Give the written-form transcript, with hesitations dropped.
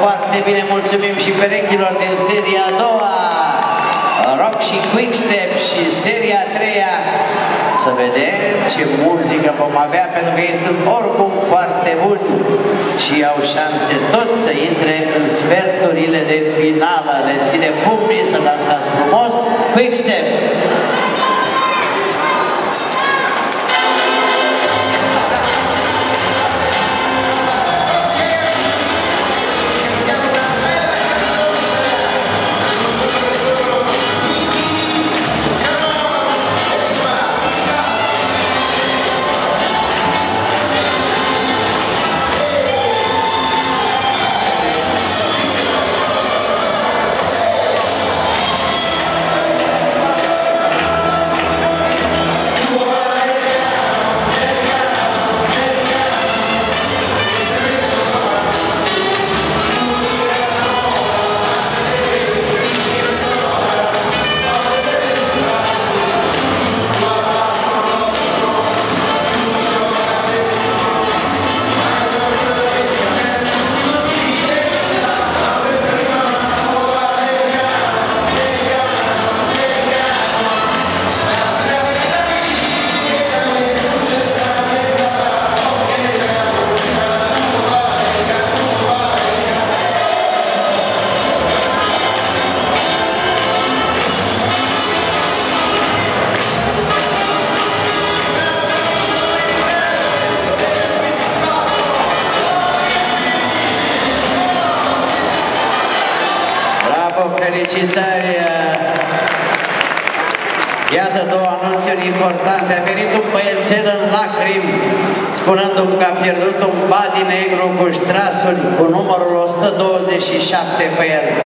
foarte bine, mulțumim și perechilor din seria a doua, Rock și Quickstep, și seria a treia. Să vedem ce muzică vom avea, pentru că ei sunt oricum foarte buni și au șanse tot să intre în sferturile de finală. Le ține pumnii să dansați frumos. Quickstep! Felicitări! Iată două anunțuri importante. A venit un băiețel în lacrimi, spunându-mi că a pierdut un body negru cu ștrasuri cu numărul 127 pe el.